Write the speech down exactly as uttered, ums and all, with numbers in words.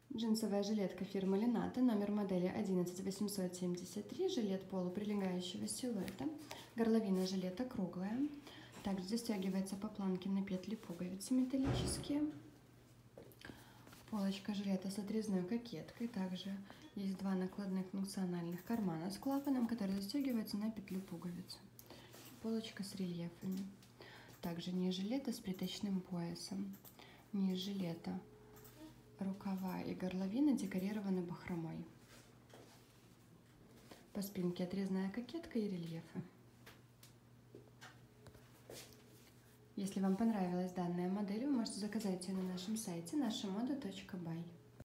Джинсовая жилетка фирмы Лената, номер модели одиннадцать восемьсот семьдесят три, жилет полуприлегающего силуэта, горловина жилета круглая, также застегивается по планке на петли пуговицы металлические, полочка жилета с отрезной кокеткой, также есть два накладных функциональных кармана с клапаном, которые застегиваются на петлю пуговицы, полочка с рельефами, также низ жилета с плиточным поясом, низ жилета, рукава и горловина декорированы бахромой. По спинке отрезная кокетка и рельефы. Если вам понравилась данная модель, вы можете заказать ее на нашем сайте наша мода точка бай.